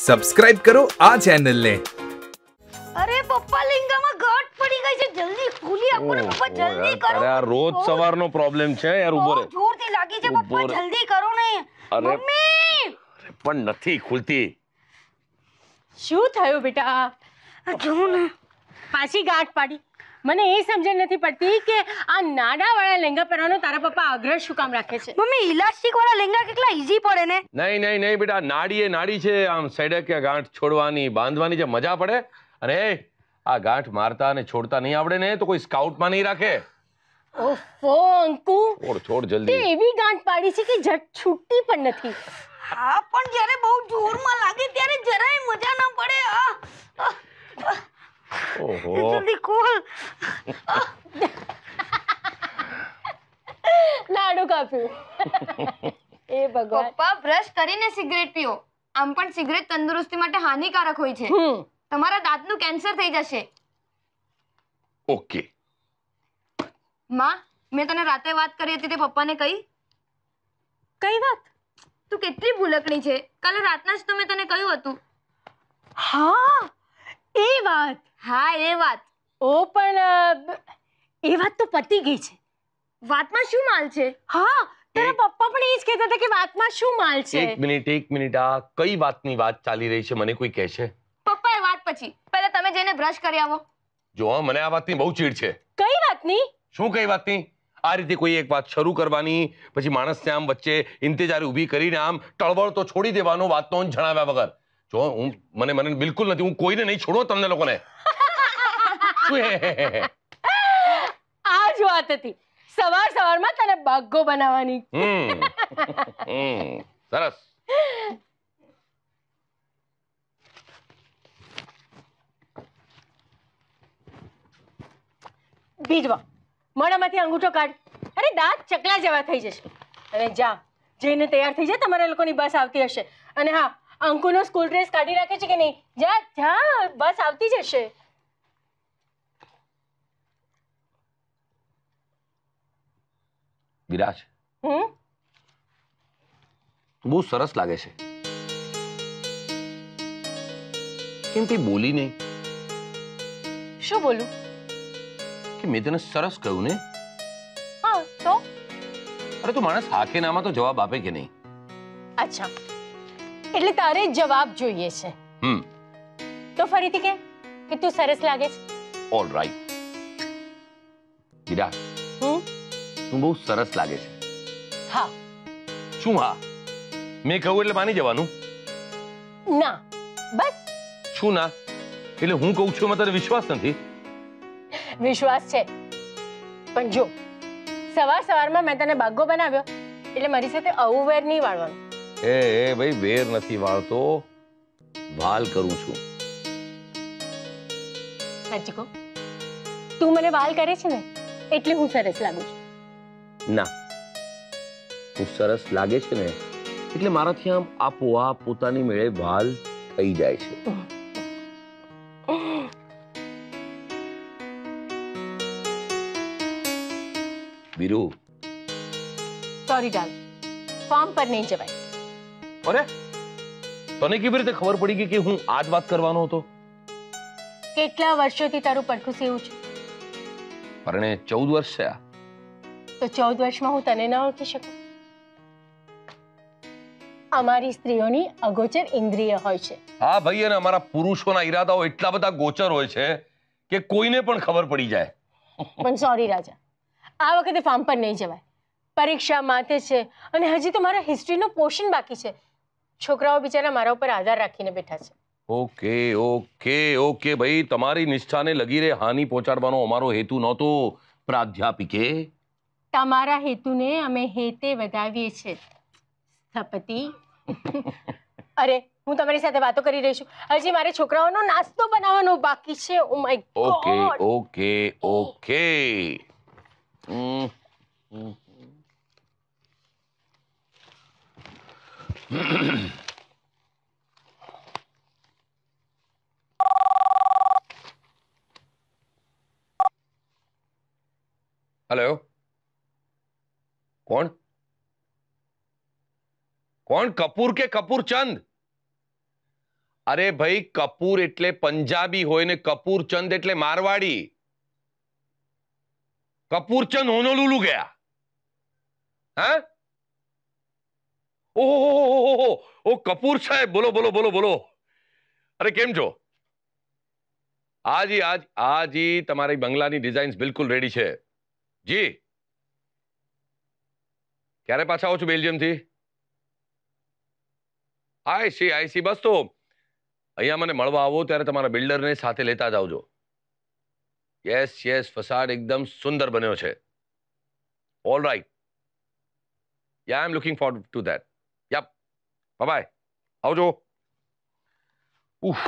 Subscribe કરો આ ચેનલને। અરે પપ્પા લેંગામાં ગાંઠ પડી ગઈ છે, જલ્દી ખોલી આપો ને પપ્પા, જલ્દી કરો। અરે આ રોજ સવારનો પ્રોબ્લેમ છે યાર, ઉભો રે। જોરથી લાગી છે પપ્પા, જલ્દી કરો ને। મમ્મી પણ નથી ખુલતી। શું થયું બેટા? જો ને પાછી ગાંઠ પાડી। મને એ સમજણ નથી પડતી કે આ નાડાવાળા લેંગા પહેરવાનો તારા પપ્પા આગ્રહ શું કામ રાખે છે? મમ્મી ઇલાસ્ટિક વાળા લેંગા કેટલા ઈઝી પડે ને। નહીં બેટા, નાડી એ નાડી છે, આમ સાઈડે કે ગાંઠ છોડવાની બાંધવાની જે મજા પડે, અને આ ગાંઠ મારતા અને છોડતા નહીં આવડે ને તો કોઈ સ્કાઉટમાં નહીં રાખે। ઓફો અંકુ, છોડ જલ્દી। તે એવી ગાંઠ પાડી છે કે ઝટ છૂટતી પણ નથી। હા, પણ જ્યારે બહુ જોરમાં લાગે ત્યારે જરાય મજા ના પડે। ઓહો, જલ્દી ખોલ। નાડું કાપ્યું। એ ભગવાન। પપ્પા બ્રશ કરીને સિગરેટ પીઓ, આમ પણ સિગરેટ તંદુરસ્તી માટે હાનિકારક હોય છે। તમારા દાંતનું કેન્સર થઈ જશે। ઓકે માં, મેં તને રાતે વાત કરી હતી તે પપ્પાને કહી? કઈ વાત? તું કેટલી ભૂલકણી છે, કાલે રાતના જ તો મેં તને કહ્યું હતું। હા, એ વાત। હા, એ વાત। ઓ પણ એ વાત તો પતી ગઈ છે। વાતમાં શું માલ છે? હા, તારા પપ્પા પણ એ જ કહેતા હતા કે વાતમાં શું માલ છે। એક મિનિટ, આ કઈ વાતની વાત ચાલી રહી છે, મને કોઈ કહેશે? પપ્પા, એ વાત પછી પહેલા તમે જઈને બ્રશ કરી આવો। જો મને આ વાતની બહુ ચીડ છે। કઈ વાતની? શું કઈ વાતની? આ રીતે કોઈ એક વાત શરૂ કરવાની, પછી માણસને આમ વચ્ચે ઇંતજારી ઊભી કરીને આમ ટળવળ તો છોડી દેવાનો વાતનો જણાવ્યા વગર। જો મને બિલકુલ નથી, હું કોઈને નહીં છોડો તમને લોકોને। આ જ વાત હતી, સવારમાં તને બાગો બનાવવાની। સરસ। બીજવા મોઢામાંથી અંગૂઠો કાઢ। અરે દાંત ચકલા જેવા થઈ જશે। અને જા, જઈને તૈયાર થઈ જા, તમારા લોકોની બસ આવતી હશે। અને હા, અંકુનો સ્કૂલ ડ્રેસ કાઢી રાખે છે કે નહીં? જા, બસ આવતી જ હશે। વિરાજ, બહુ સરસ લાગે છે। કેમ તે બોલી નહીં? શું બોલું? કે મેં તને સરસ કહ્યું ને? હા તો? અરે તું માણસ હા કે નામાં તો જવાબ આપે કે નહીં? અચ્છા, એટલે તારે જવાબ જોઈએ છે? તો ફરીથી કે તું સરસ લાગે છે। ઓલ રાઈટ વિરાજ, તું બહુ સરસ લાગે છે। હા। શું હા? મેં કહું એટલે માની જવાનું? ના, બસ। શું ના? એટલે હું કહું છું એમાં તને વિશ્વાસ નથી? વિશ્વાસ છે, પણ જો સવારમાં મેં તને બાગો બનાવ્યો એટલે મારી સાથે આવું વેર નહીં વાળવાનું। એ ભાઈ, વેર નથી વાળતો, વાલ કરું છું। સાચી કહું, તું મને વાલ કરે છે ને એટલે હું સરસ લાગુ છું। ના, તું સરસ લાગે છે ને એટલે મારાથી આમ આપોઆપ પોતાની મેળે વાલ થઈ જાય છે। વીરુ, સોરી ડાલ, ફોર્મ પર નહીં જવાય। અરે તને કેવી રીતે ખબર પડી ગઈ કે હું આ જ વાત કરવાનો હતો? કેટલા વર્ષોથી તારું પડખું સીવું છું? પરણે 14 વર્ષ થયા। તો 14 વર્ષમાં હું તને ન ઓળખી શકું? અમારી સ્ત્રીઓની અગોચર ઇન્દ્રિય હોય છે। હા ભાઈ, અને અમારા પુરુષોના ઈરાદાઓ એટલા બધા ગોચર હોય છે કે કોઈને પણ ખબર પડી જાય। પણ સોરી રાજા, આ વખતે ફોર્મ પર નહીં જવાય। પરીક્ષા માથે છે અને હજી તો મારા હિસ્ટ્રીનું પોર્શન બાકી છે। છોકરાઓ બિચારા મારા ઉપર આધાર રાખીને બેઠા છે। ઓકે ભાઈ, તમારી નિષ્ઠાને લગીરે હાનિ પહોંચાડવાનો અમારો હેતુ નહોતો પ્રાધ્યાપિકે। તમારા હેતુને અમે હેતે વધાવીએ છીએ સ્થપતિ। અરે, હું તમારી સાથે વાતો કરી રહી છું, હજી મારે છોકરાઓનો નાસ્તો બનાવવાનો બાકી છે। Oh my god. Okay. Hello, कौन? कौन? कपूर के कपूर चंद? અરે ભાઈ, કપૂર એટલે પંજાબી હોય ને કપૂરચંદ એટલે મારવાડી. કપૂરચંદ હોનોલુલુ ગયા. હા? ઓહો, ઓ કપૂર સાહેબ, બોલો બોલો બોલો બોલો. અરે કેમ છો? હાજી, તમારી બંગલાની ડિઝાઇન્સ બિલકુલ રેડી છે. જી, ક્યારે પાછા આવો છો બેલ્જિયમ થી? I C. બસ તો અહીંયા મને મળવા આવો ત્યારે તમારા બિલ્ડરને સાથે લેતા જ આવજો. યસ, ફસાડ એકદમ સુંદર બન્યો છે. All right. I am looking forward to that. Yep, bye. આવજો. ઉફ.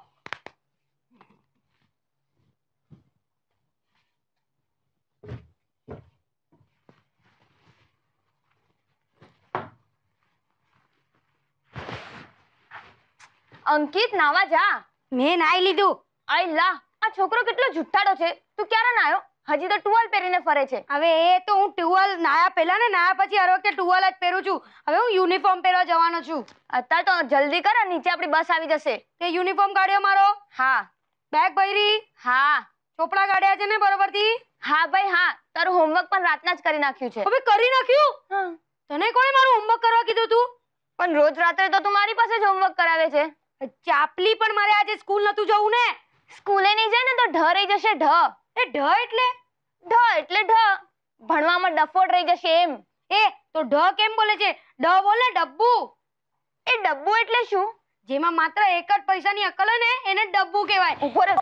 અંકિત, નાવા જા. મેં નાઈ લીધું. આઈ લા, આ છોકરો કેટલો જુઠ્ઠાડો છે. તું ક્યારે નાયો? હજી તો ટુવાલ પહેરીને ફરે છે. હવે એ તો હું ટુવાલ નાયા પહેલા ને નાયા પછી હર વખતે ટુવાલ જ પહેરું છું. હવે હું યુનિફોર્મ પહેરવા જવાનો છું. અત્યારે તો જલ્દી કર, નીચે આપણી બસ આવી જશે. તે યુનિફોર્મ કાઢ્યો મારો? હા. બેગ ભરી? હા. ચોપડા કાઢ્યા છે ને બરોબરથી? હા ભાઈ હા. તારું હોમવર્ક પણ રાતના જ કરી નાખ્યું છે. હવે કરી નાખ્યું? હા. તને કોણે મારું હોમવર્ક કરવા કીધું તું? પણ રોજ રાત્રે તો તું મારી પાસે જ હોમવર્ક કરાવે છે. ચાપલી, પણ મારે આજે સ્કૂલ નતું જવું ને. સ્કૂલે નહીં જાય ને તો ઢ રહી જશે. ઢ. એ ઢ એટલે? ઢ એટલે ઢ. ભણવામાં ડફોડ રહી જશે એમ. એ તો ઢ કેમ બોલે છે? ડ બોલે ડબ્બુ. એ ડબ્બુ એટલે શું? જેમાં માત્ર એક જ પૈસાની અક્કલ હોય ને એને ડબ્બુ કહેવાય. ઉભો રહે.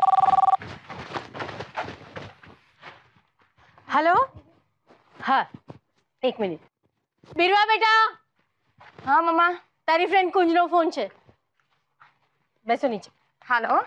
હેલો. હા, એક મિનિટ. બિરવા બેટા. હા મમ્મા. તારી ફ્રેન્ડ કુંજનો ફોન છે. બેસો નીચે. હાલો.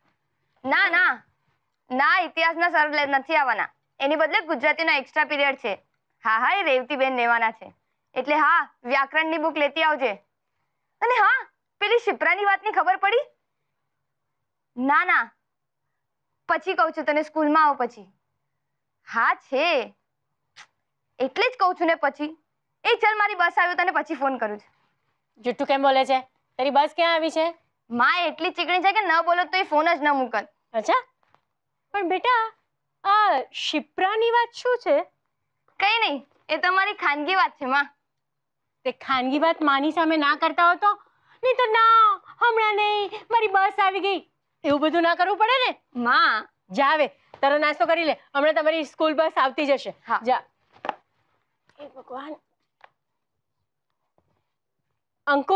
ના, ઇતિહાસના સર નથી આવવાના. એની બદલે ગુજરાતીનો એક્સ્ટ્રા પીરિયડ છે. હા, એ રેવતીબેન લેવાના છે. એટલે હા, વ્યાકરણની બુક લેતી આવજે. અને હા, પેલી શિપ્રાની વાતની ખબર પડી? ના, પછી કહું છું તને, સ્કૂલમાં આવો પછી. હા છે, એટલે જ કહું છું ને પછી. એ ચાલ, મારી બસ આવ્યો, તને પછી ફોન કરું છું. જુઠ્ઠું કેમ બોલે છે? તારી બસ ક્યાં આવી છે? માં એટલી ચીકણી છે કે ન બોલો તો એ ફોન જ ન મૂકત. અચ્છા, પણ બેટા આ શિપ્રાની વાત શું છે? કઈ નહીં, એ તમારી ખાનગી વાત છે માં. તે ખાનગી વાત માની સામે ના કરતા હો તો? નહીં તો ના, હમણાં નહીં, મારી બસ આવી ગઈ, એવું બધું ના કરવું પડે ને. માં જા, હવે તારો નાસ્તો કરી લે. હમણાં તમારી સ્કૂલ બસ આવતી જશે. હા. જા. એ ભગવાન. અંકુ,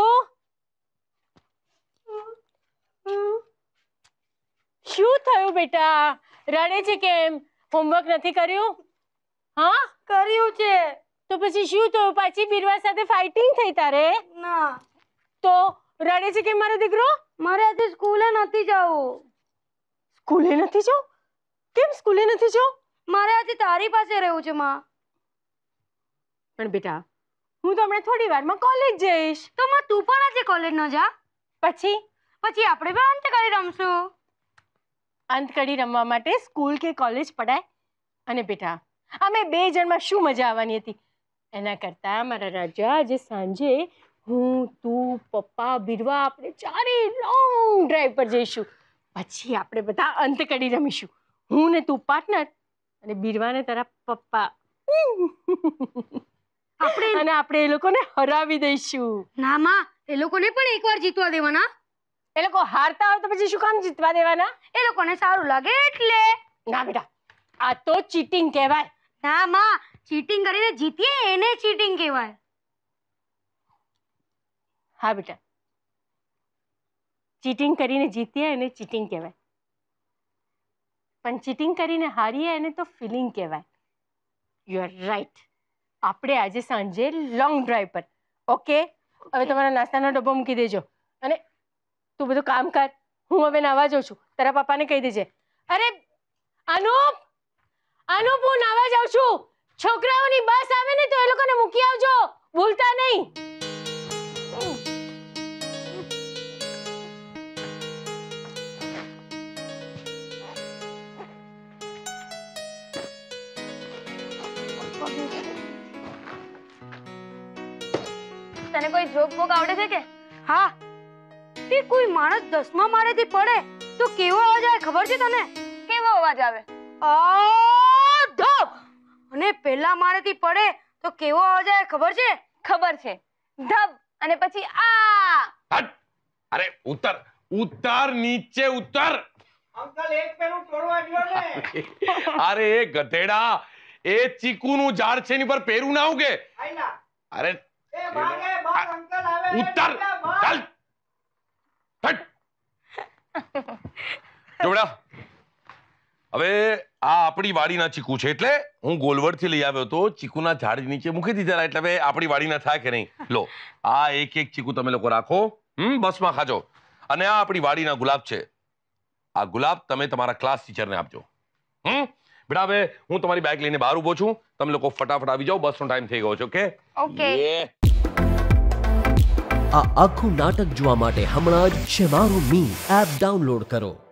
શું થયું બેટા? રડે છે કેમ? હોમવર્ક નથી કર્યું? હા, કર્યું છે. તો પછી શું થયું? પાછી બિરવા સાથે ફાઇટિંગ થઈ તારે? ના. તો રડે છે કેમ મારો દીકરો? મારે આજે સ્કૂલે નથી જવું. સ્કૂલે નથી જવું? કેમ સ્કૂલે નથી જવું? મારે આજે તારી પાસે રહેવું છે માં. પણ બેટા, હું તો હમણાં થોડી વારમાં કોલેજ જઈશ. તો માં તું પણ આજે કોલેજ ન જા. પછી આપણે બે અંતકડી રમશું. અંતકડી રમવા માટે સ્કૂલ કે કોલેજ પડાય? અને બેટા, અમે બે જણમાં શું મજા આવવાની હતી? એના કરતા મારા રાજા આજે સાંજે હું, તું, પપ્પા, બિરવા આપણે ચારે લોંગ ડ્રાઈવ પર જઈશું. પછી આપણે બધા અંતકડી રમીશું. હું ને તું પાર્ટનર અને બિરવાને તારા પપ્પા. આપણે એ લોકોને હરાવી દઈશું. ના માં, એ લોકોને પણ એકવાર જીતવા દેવાના. એ લોકો હારતા હોય તો પછી શું કામ જીતવા દેવાના? એ લોકોને સારું લાગે એટલે. ના બેટા, આ તો ચીટિંગ કહેવાય. ના માં, ચીટિંગ કરીને જીતીએ એને ચીટિંગ કહેવાય. હા બેટા, ચીટિંગ કરીને જીતીએ એને ચીટિંગ કહેવાય, પણ ચીટિંગ કરીને હારીએ એને તો ફિલિંગ કહેવાય. You are right. આપણે આજે સાંજે લોંગ ડ્રાઈવ પર. ઓકે, હવે તમારા નાસ્તાનો ડબ્બો મૂકી દેજો અને તું બધું કામ કર. હું હવે નાવા જાઉં છું. તારા પપ્પાને કહી દેજે. અરે અનુપ, હું નાવા જાઉં છું. છોકરાઓની બસ આવે ને તો એ લોકોને મૂકી આવજો, ભૂલતા નહીં. તને કોઈ જોક બોક આવડે છે કે? હા, તે કોઈ માણસ 10મા માળેથી પડે તો કેવો અવાજ આવે ખબર છે તને? કેવો અવાજ આવે? આ ધબ. અને પહેલા માળેથી પડે તો કેવો અવાજ આવે ખબર છે? ખબર છે, ધબ અને પછી આ. હટ! અરે ઉત્તર ઉત્તર નીચે ઉત્તર. અંકલ એક પેલું તોડવા ગયો ને. અરે ગધેડા, એ ચીકુનું ઝાડ છે એની પર પેરું ના ઉગે. આઈલા અરે એ ભાગે ભાગ અંકલ આવે. ઉત્તર ચાલ. હટ! જોડા, હવે આ આપણી વાડીના ચીકુ છે એટલે હું ગોલવડથી લઈ આવ્યો તો ચીકુના ઝાડ નીચે મૂકી દીધા એટલે હવે આપણી વાડીના થાય કે નહીં. લો આ એક એક ચીકુ તમે લોકો રાખો, બસમાં ખાજો. અને આ આપણી વાડીના ગુલાબ છે. આ ગુલાબ તમે તમારા ક્લાસ ટીચરને આપજો. બેટા હવે હું તમારી બેગ લઈને બહાર ઉભો છું, તમે લોકો ફટાફટ આવી જાઓ, બસનો ટાઈમ થઈ ગયો છે. Okay okay. આ આખું નાટક જોવા માટે હમણાં જ શેમારું મી એપ ડાઉનલોડ કરો.